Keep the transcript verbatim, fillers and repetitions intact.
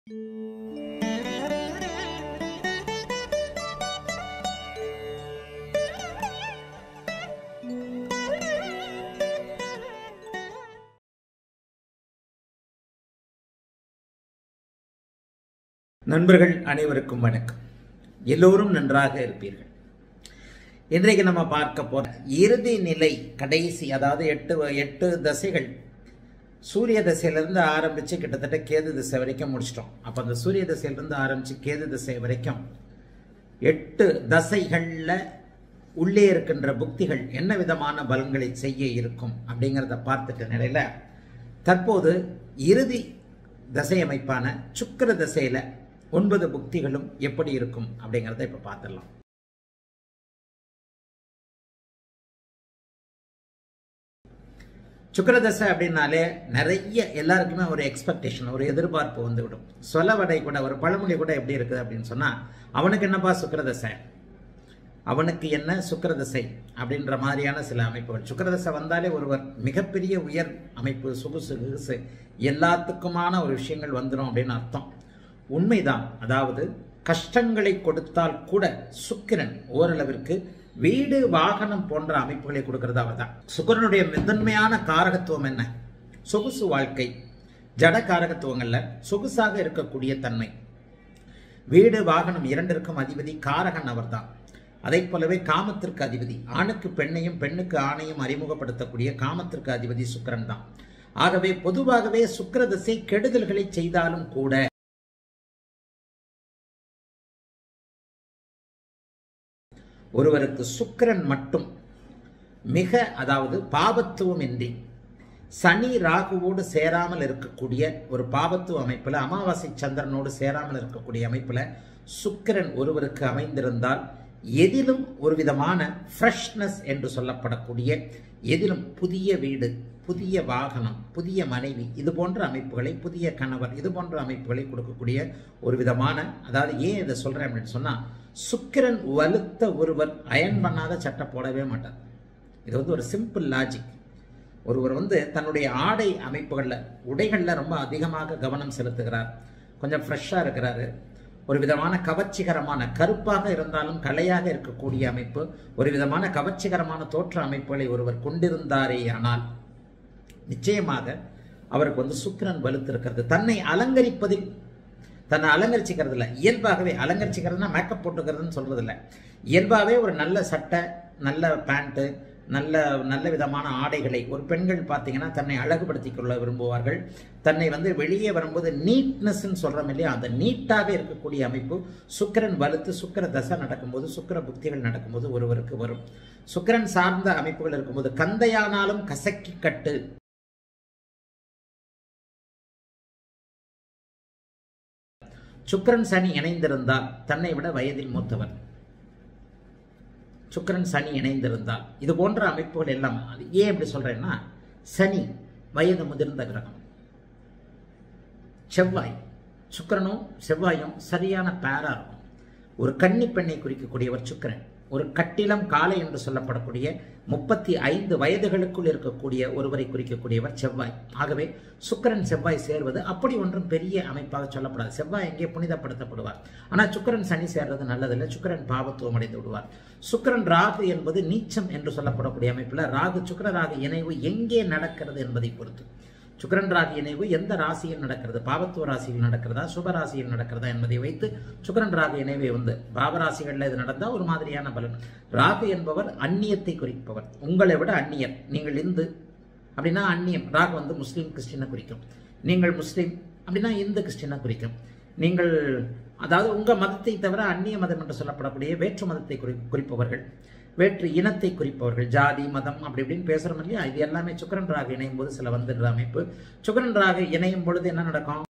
நண்பர்கள் அனைவருக்கும் வணக்கம். எல்லோரும் நன்றாக இருப்பீர்கள். இன்றைக்கு நம்ம பார்க்க போற இறுதி நிலை கடைசி, அதாவது எட்டு எட்டு தசைகள் சூரிய தசையிலிருந்து ஆரம்பிச்சு கிட்டத்தட்ட கேது திசை வரைக்கும் முடிச்சிட்டோம். அப்ப அந்த சூரிய தசையிலிருந்து ஆரம்பிச்சு கேது திசை வரைக்கும் எட்டு தசைகள்ல உள்ளே இருக்கின்ற புக்திகள் என்ன விதமான பலன்களை செய்ய இருக்கும் அப்படிங்கிறத பார்த்துட்ட நிலையில தற்போது இறுதி தசை அமைப்பான சுக்கிர தசையில ஒன்பது புக்திகளும் எப்படி இருக்கும் அப்படிங்கிறத இப்ப பார்த்துடலாம். சுக்கிரதசை அப்படின்னாலே நிறைய எல்லாருக்குமே ஒரு எக்ஸ்பெக்டேஷன், ஒரு எதிர்பார்ப்பு வந்துவிடும். சொலவடை கூட, ஒரு பழமொழி கூட எப்படி இருக்குது அப்படின்னு சொன்னா, அவனுக்கு என்னப்பா சுக்கிரதசை, அவனுக்கு என்ன சுக்கிரதசை அப்படின்ற மாதிரியான சில அமைப்புகள். சுக்கிரதசை வந்தாலே ஒருவர் மிகப்பெரிய உயர் அமைப்பு, சொகுசு சொகுசு எல்லாத்துக்குமான ஒரு விஷயங்கள் வந்துடும் அப்படின்னு அர்த்தம். உண்மைதான். அதாவது கஷ்டங்களை கொடுத்தால் கூட சுக்கிரன் ஓரளவிற்கு வீடு வாகனம் போன்ற அமைப்புகளை கொடுக்கிறது அவர் தான். சுக்கிரனுடைய முதன்மையான காரகத்துவம் என்ன? சொகுசு வாழ்க்கை. ஜட காரகத்துவங்கள்ல சொகுசாக இருக்கக்கூடிய தன்மை. வீடு வாகனம் இரண்டிற்கும் அதிபதி காரகன் அவர் தான். அதை போலவே காமத்திற்கு அதிபதி, ஆணுக்கு பெண்ணையும் பெண்ணுக்கு ஆணையும் அறிமுகப்படுத்தக்கூடிய காமத்திற்கு அதிபதி சுக்கிரன் தான். ஆகவே பொதுவாகவே சுக்கிர திசை கெடுதல்களை செய்தாலும் கூட ஒருவருக்கு சுக்கிரன் மட்டும் மிக, அதாவது பாபத்துவம் இன்றி சனி ராகுவோடு சேராமல் இருக்கக்கூடிய ஒரு பாபத்துவ அமைப்புல, அமாவாசை சந்திரனோடு சேராமல் இருக்கக்கூடிய அமைப்புல சுக்கிரன் ஒருவருக்கு அமைந்திருந்தால் எதிலும் ஒரு விதமான ஃப்ரெஷ்னஸ் என்று சொல்லப்படக்கூடிய, எதிலும் புதிய வீடு, புதிய வாகனம், புதிய மனைவி, இது போன்ற அமைப்புகளை, புதிய கணவர், இது போன்ற அமைப்புகளை கொடுக்கக்கூடிய ஒரு விதமான, அதாவது ஏன் இதை சொல்றேன் அப்படின்னு சொன்னா, சுக்கிரன் வலுத்த ஒருவர் அயன் பண்ணாத சட்டை போடவே மாட்டார். இது வந்து ஒரு சிம்பிள் லாஜிக். ஒருவர் வந்து தன்னுடைய ஆடை அமைப்புகள்ல, உடைகள்ல ரொம்ப அதிகமாக கவனம் செலுத்துகிறார், கொஞ்சம் ஃப்ரெஷ்ஷா இருக்கிறாரு, ஒரு விதமான கவர்ச்சிகரமான, கருப்பாக இருந்தாலும் கலையாக இருக்கக்கூடிய அமைப்பு, ஒரு விதமான கவர்ச்சிகரமான தோற்ற அமைப்புகளை ஒருவர் கொண்டிருந்தாரே ஆனால் நிச்சயமாக அவருக்கு வந்து சுக்கிரன் வலுத்திருக்கிறது. தன்னை அலங்கரிப்பதில், தன்னை அலங்கரிச்சுக்கிறது இல்லை, இயல்பாகவே அலங்கரிச்சுக்கிறதுனா மேக்கப் போட்டுக்கிறதுன்னு சொல்றது இல்லை. இயல்பாகவே ஒரு நல்ல சட்டை, நல்ல பேண்ட்டு, நல்ல நல்ல விதமான ஆடைகளை ஒரு பெண்கள் பார்த்தீங்கன்னா தன்னை அழகுபடுத்திக் கொள்ள விரும்புவார்கள். தன்னை வந்து வெளியே வரும்போது நீட்னஸ்ன்னு சொல்றோம் இல்லையா, அந்த நீட்டாக இருக்கக்கூடிய அமைப்பு சுக்கிரன் வலுத்து சுக்கிர தசை நடக்கும்போது, சுக்கிர புக்திகள் நடக்கும்போது ஒருவருக்கு வரும். சுக்கிரன் சார்ந்த அமைப்புகள் இருக்கும்போது கந்தையானாலும் கசக்கி கட்டு. சுக்கிரன் சனி இணைந்திருந்தால் தன்னை விட வயதில் மூத்தவர், சுக்கிரன் சனி இணைந்திருந்தால், இது போன்ற அமைப்புகள் எல்லாம். ஏன் இப்படி சொல்றேன்னா, சனி வயது முதிர்ந்த கிரகம், செவ்வாய், சுக்கிரனும் செவ்வாயும் சரியான பேரா இருக்கும். ஒரு கன்னி பெண்ணை குறிக்கக்கூடியவர் சுக்கிரன், ஒரு கட்டிலம் காலை என்று சொல்லப்படக்கூடிய முப்பத்தி ஐந்து வயதுகளுக்குள் இருக்கக்கூடிய ஒருவரை குறிக்கக்கூடியவர் செவ்வாய். ஆகவே சுக்கிரன் செவ்வாய் சேர்வது அப்படி ஒன்றும் பெரிய அமைப்பாக சொல்லப்படாது. செவ்வாய் எங்கே புனிதப்படுத்தப்படுவார். ஆனால் சுக்கிரன் சனி சேர்றது நல்லதில்லை, சுக்கிரன் பாவத்துவம் அடைந்து விடுவார். சுக்கிரன் ராகு என்பது நீச்சம் என்று சொல்லப்படக்கூடிய அமைப்புல ராகு சுக்கிர ராகு இணைவு எங்கே நடக்கிறது என்பதை பொறுத்து, சுக்கிரன் ராகு இணைவு எந்த ராசியில் நடக்கிறது, பாவத்துவ ராசியில் நடக்கிறதா, சுப ராசியில் நடக்கிறதா என்பதை வைத்து சுக்கிரன் ராகு இணைவை வந்து பாவராசிகள்ல இது நடந்தால் ஒரு மாதிரியான பலன். ராகு என்பவர் அந்நியத்தை குறிப்பவர், உங்களை விட அந்நியர். நீங்கள் இந்து அப்படின்னா அந்நியம், ராகு வந்து முஸ்லீம் கிறிஸ்டினை குறிக்கும். நீங்கள் முஸ்லீம் அப்படின்னா இந்து கிறிஸ்டினை குறிக்கும். நீங்கள், அதாவது உங்க மதத்தை தவிர அந்நிய மதம் என்று சொல்லப்படக்கூடிய வேற்று மதத்தை குறி குறிப்பவர்கள் வேற்று இனத்தை குறிப்பவர்கள், ஜாதி மதம் அப்படி இப்படின்னு பேசுறோம் இல்லையா, இது எல்லாமே சுக்கிரன் ராகு இணையும் போது சில வந்துடுற அமைப்பு. சுக்கிரன் ராகு இணையும் பொழுது என்ன நடக்கும்?